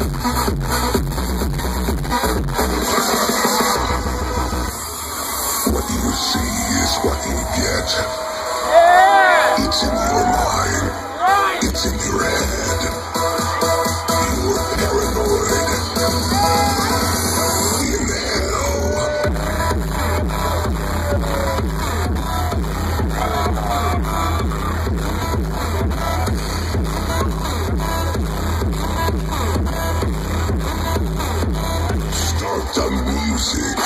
What you see is what you get. It's in your mind. It's in your head. You're paranoid. In hell. Start the music.